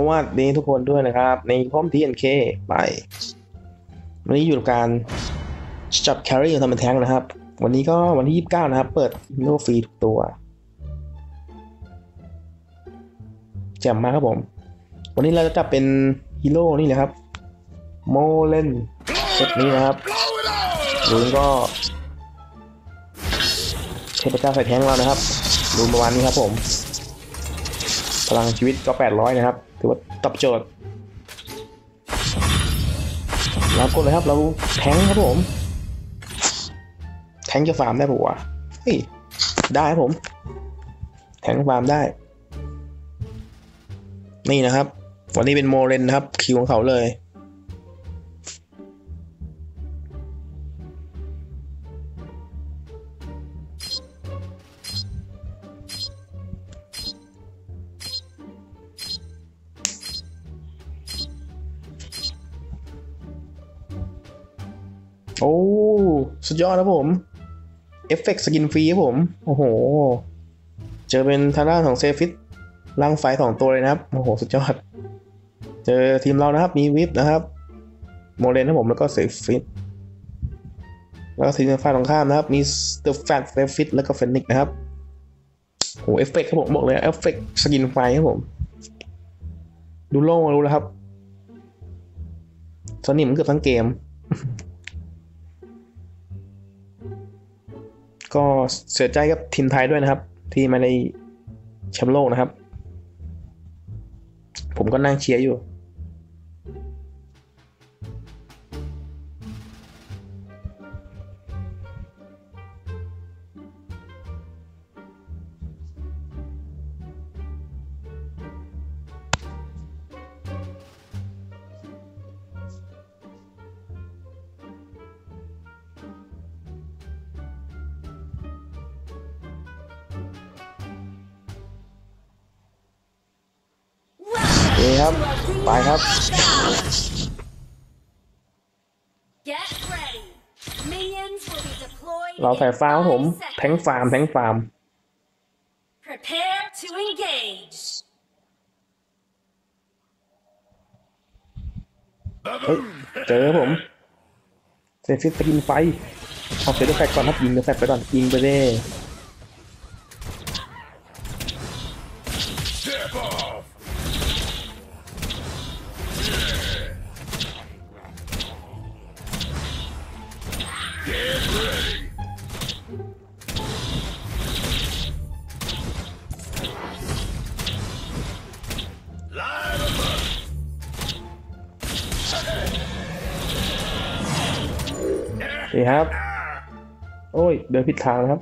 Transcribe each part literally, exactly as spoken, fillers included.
วัสดีทุกคนด้วยนะครับในพร้อม ที เอ็น เค ไปวันนี้อยู่กับการจับแครี่ทำเป็นแท้งนะครับวันนี้ก็วันที่ยี่สิบเก้านะครับเปิดฮีโร่ฟรีทุกตัวแจ่มมากครับผมวันนี้เราจะจับเป็นฮีโร่นี่แหละครับโมเลนเซตนี้นะครับลุงก็เทพเจ้าใส่แท้งเรานะครับดูประมาณนี้ครับผมพลังชีวิตก็แปดร้อยนะครับถือว่าตอบโจทย์แล้วกดเลยครับเราแทงครับผมแทงจะฟาร์มได้ปะวะเฮ้ยได้ครับผมแทงฟาร์มได้นี่นะครับวันนี้เป็นโมเรนนะครับคิวของเขาเลยโอ้สุดยอดครับผมเอฟเฟกต์สกินฟรีครับผมโอ้โหเจอเป็นทางด้านของเซฟิตร่างไฟสองตัวเลยนะครับโอ้โหสุดยอดเจอทีมเรานะครับมีวิปนะครับโมเรนครับผมแล้วก็เซฟิตแล้วก็ทีมฝ่ายตรงข้ามนะครับมีสเตอร์แฟตเซฟิตแล้วก็เฟนิกนะครับโอ้เอฟเฟกต์ครับผมบอกเลยเอฟเฟกต์สกินไฟครับผมดูโล่รู้แล้วครับสนิมเกือบทั้งเกมก็เสียใจกับทีมไทยด้วยนะครับที่ไม่ได้แชมป์โลกนะครับผมก็นั่งเชียร์อยู่นี่ครับไปครับเราใส่ฟาร์มผมแทงฟาร์มแทงฟาร์มเฮ้ยเจอผมเซฟิสไปกินไฟเอาเซฟแฟกก่อนครับยิงเดอะแฟกไปก่อนยิงไปเลยนี่ครับโอ้ยเดินผิดทางนะครับ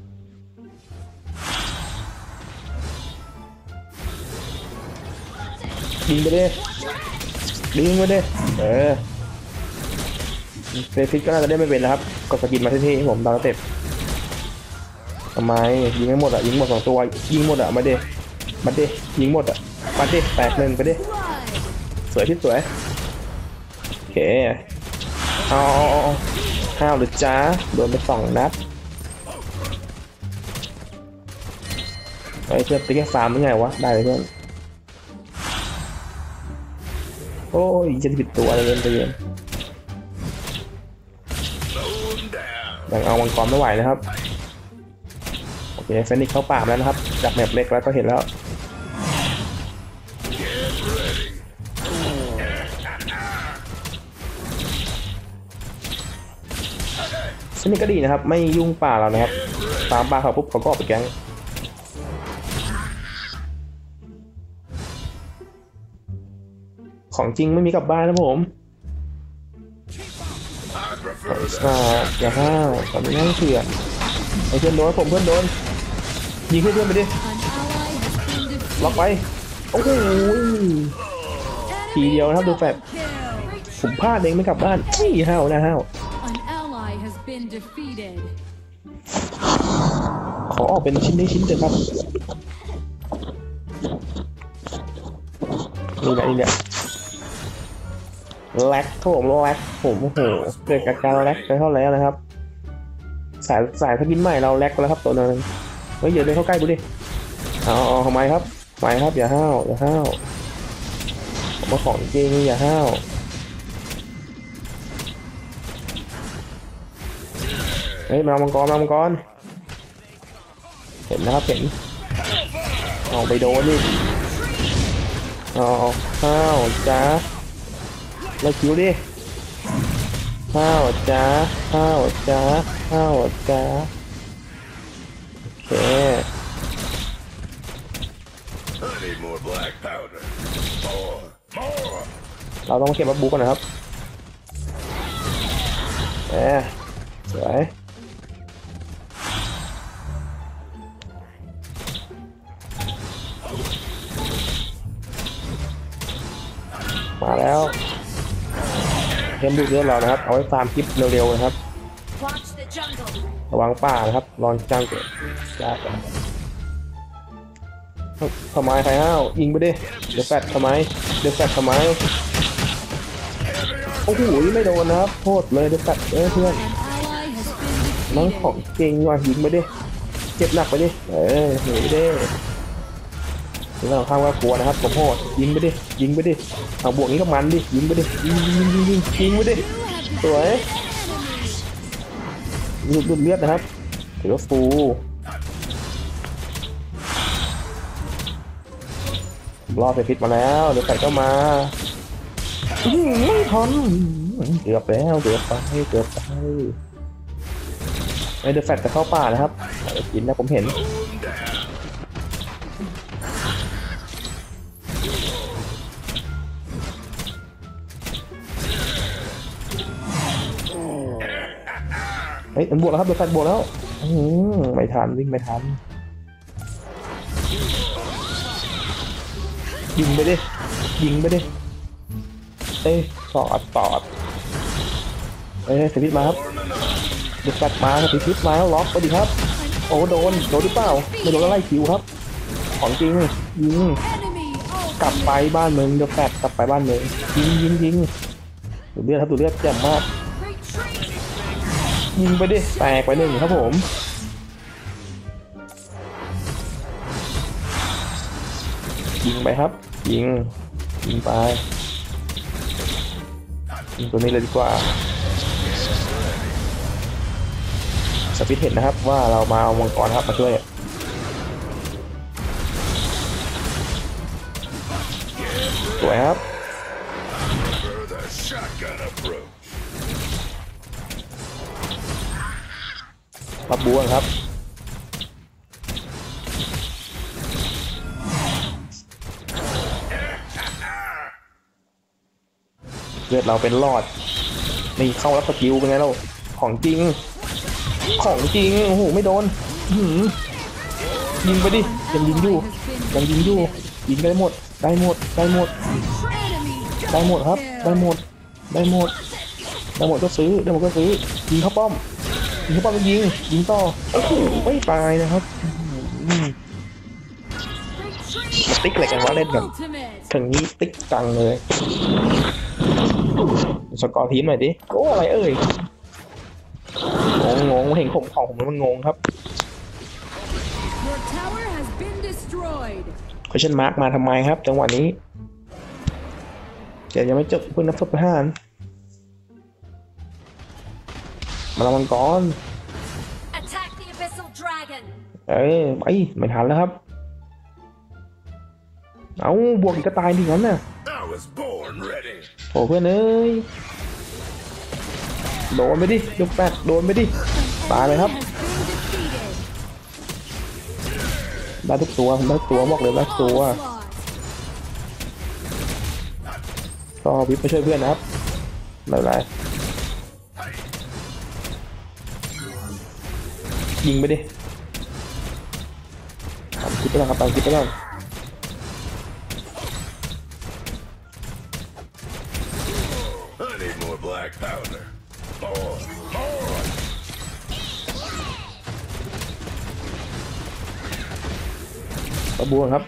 ยิงไปดิยิงไปดิเออเซฟิตก็น่าจะได้ไม่เป็นแล้วครับกดสกินมาที่ที่ผมดาวเต็ปทำไมยิงไม่หมดอ่ะยิงหมดสองตัวยิงหมดอ่ะมาดิมาดิยิงหมดอ่ะมาดิแตกหนึ่งไปดิสวยที่สวยโอเคเอาห้าวหรือจ้าโดนไปสองนัดไอ้เพื่อนตีแค่ฟาร์มยังไงวะได้เลยเพื่อนโอ้ยจะผิดตัวเลยเย็นเย็นยังเอามังกรไม่ไหวนะครับโอเคเฟนิกเข้าป่าแล้วนะครับจากแมปเล็กแล้วก็เห็นแล้วเฟนิกก็ดีนะครับไม่ยุ่งป่าเรานะครับตามป่าเขาปุ๊บเขาก็ออกไปแก๊งของจริงไม่มีกลับบ้านนะผมอย่าห้าวแต่ไม่นั่งเถื่อนไอ้เพื่อนโดนผมเพื่อนโดนยิงให้เพื่อนไปดิล็อกไปโอ้โหทีเดียวนะครับดูแฟดผมพลาดเองไม่กลับบ้านนี่ห้าวนะห้าวขอออกเป็นชิ้นได้ชิ้นเถอะครับนี่แหละนี่แหละแลกครับผมแลกผมโอ้โหเกิดการแลกไปเท่าไหร่นะครับสายสายสกินใหม่เราแลกแล้วครับตัวนึงเฮ้ยอย่าเดินเข้าใกล้กูดิเอาเอาทำไมครับ ไปครับอย่าห้าวอย่าห้าวมาของจริงอย่าห้าวเฮ้ยมามังกรมามังกรเห็นนะครับเห็นเอาไปโดนนี่เอาข้าวจ้าแล้วคิวดิข้าวจ้าข้าวจ้าข้าวจ้าโอเคเราต้องเก็บบัฟบูกันนะครับแหมสวยมาแล้วเทมดูเยอะเรานะครับเอาไว้ฟาร์มคลิปเร็วๆนะครับระวังป่านะครับรอนจังเกิดยากทำไมใครห้าวยิงไปดิเดี๋ยวแฟดทำไมเดี๋ยวแฟดทำไมโอ้โหไม่โดนนะครับโทษเลยเดี๋ยวแฟดเอ้ยเพื่อนน้องของเก่งว่ะยิงไปดิเจ็บหนักไปดิเออหนีไปดิถึงเราข้ามว่ากลัวนะครับผมโหดยิงไปดิยิงไปดิเอาบวกนี้ก็มันดิยิงไปดิยิงยิงยิงยิงยิงไปดิสวยหลุดหลุดเลือดนะครับถือว่าฟูรอดไปพิษมาแล้วเดี๋ยวใส่เข้ามาไม่ทันเกือบแล้วเกือบไปเกือบไปไอเดอะแฟตจะเข้าป่านะครับกินนะผมเห็นเฮ้ยมันบวกแล้วครับเดอะแฟตบวกแล้วไม่ทันวิ่งไม่ทันยิงไปดิยิงไปดิเอ้ยตอดตอดเอ้ยสวิตมาครับเดือดกัดมาสวิตมาแล้วล็อกไปดิครับโอ้โดนโดนหรือเปล่าไม่โดนแล้วไล่คิวครับของจริงยิงกลับไปบ้านเมืองเดือดกัดกลับไปบ้านเมืองยิงยิงยิงดูเลือดครับดูเลือดแจ่มมากยิงไปดิแตกไปหนึ่งครับผมยิงไปครับยิงยิงไปยิงตัวนี้เลยดีกว่าสปิทเห็นนะครับว่าเรามาเอามังกรครับมาช่วยสวยครับรับบัวครับเลือดเราเป็นรอดนี่เข้ารับสกิลเป็นไงเราของจริงของจริงโอ้โหไม่โดนยิงไปดิยังยิงอยู่ยังยิงอยู่ยิงได้หมดได้หมดได้หมดได้หมดครับได้หมดได้หมดได้หมดก็ซื้อได้หมดก็ซื้อยิงเข้าป้อมยิงเข้าป้อมยิงยิงต่อโอ้โหไม่ตายนะครับมาติ๊กอะไรกันวะเล่นกันถึงนี้ติ๊กจังเลยสกอร์ทีมหน่อยดิโอ้อะไรเอ่ยงงงงเห็นผมของผมมันงงครับquestion mark มาทำไมครับจังหวะนี้เดี๋ยวยังไม่จบเพิ่งนับทดประหารมาละมังกรเอ้ยไปไม่ทันแล้วครับเอาบวกอีกก็ตายดีงั้นน่ะโอ้เพื่อนเอ้ยโดนไปดิยกแปดโดนไปดิตายเลยครับได้ทุกตัวได้ทุกตัวบอกเลยได้ทุกตัวก็วิปไปช่วยเพื่อนนะครับไม่เป็นไรยิงไปดิตามคลิปไปแล้วครับตามคลิปไปแล้วกระบวนครับ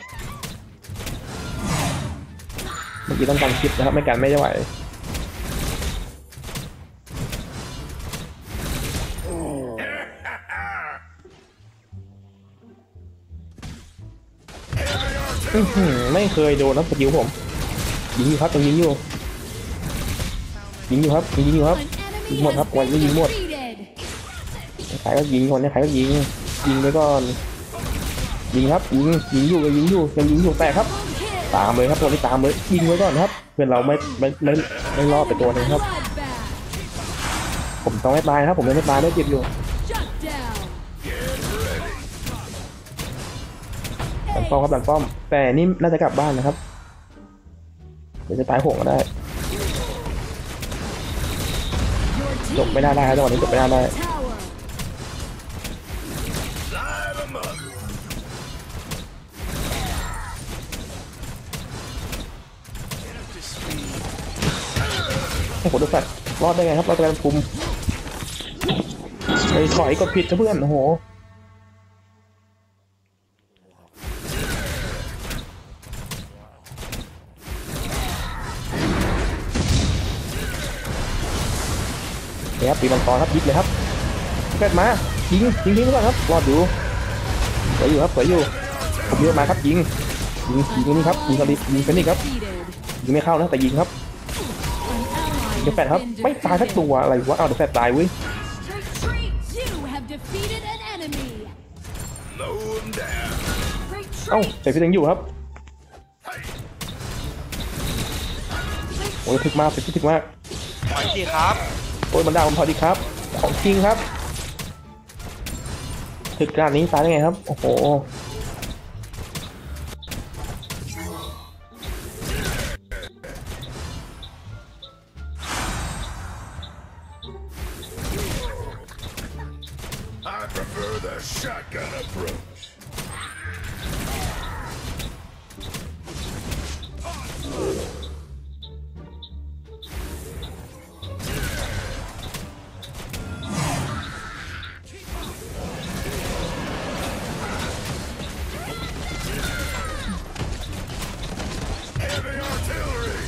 เมื่อกี้ต้องการคลิปนะครับไม่กันไม่ไหวไม่เคยโดนนะสกิลผมยิงอยู่ครับยังยิงอยู่ยิงอยู่ครับยิงอยู่ครับ An ยิง enemy หมดครับ has วันนี้ been ยิงหมด defeated. ใครก็ยิงคนนี้ใครก็ยิงยิงไปก่อนยิงครับยิงยิงอยู่ยังยิงอยู่ยังยิงอยู่แต่ครับ Kill. ตามเลยครับตัวนี้ตามเลยยิงไว้ก่อนครับเพื่อนเราไม่ไม่ไม่ไม่รอดไปตัวหนึงครับ Bloodbath. ผมต้องไม่ตายนะครับผมยังไม่ตายได้เจ็บอยู่ Shut down. หลังป้อมครับหลังป้อมแต่นี่น่าจะกลับบ้านนะครับเดี๋ยวจะตายโหงก็ได้ Your จบ team ไม่ได้ได้ครับจังหวะนี้จบไม่ได้ได้ tower. โอ้โหดูแฟลชรอดได้ไงครับรอดได้คุมไอ้ถอยกดผิดนะเพื่อนโอ้โหเนี่ยครับตีมังกรครับยิงเลยครับแฟลชมายิงยิงทิ้งก่อนครับรอดอยู่สวยอยู่ครับสวยอยู่ผมเยอะมาครับยิงยิงยิงนี่ครับยิงกระดิยิงเป็นนี่ครับ Defeated. ยิงไม่เข้านะแต่ยิงครับ An ally เดี๋ยวแฟลช has ครับ been ไม่ตายสัก defeated. ตัวอะไรวะเอาเดี๋ยวแฟลชตายเว้ย Retreat. You have defeated an enemy. เอ้า Retreat. เสร็จพี่ยังอยู่ครับโอ้ยถึกมากถึกถึกมากถอยสิครับโอ้ยมันด่าผมพอดีครับของจริงครับถึกขนาดนี้ตายได้ไงครับโอ้โห I prefer the shotgun approach. Heavy artillery!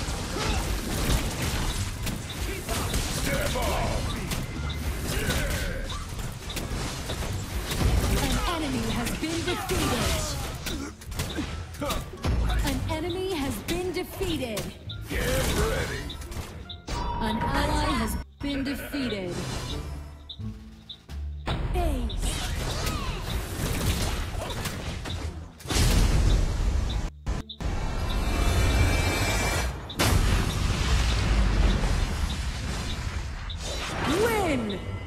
Step off! An enemy has been defeated. An enemy has been defeated. Get ready! An ally has been defeated. Ace. Win!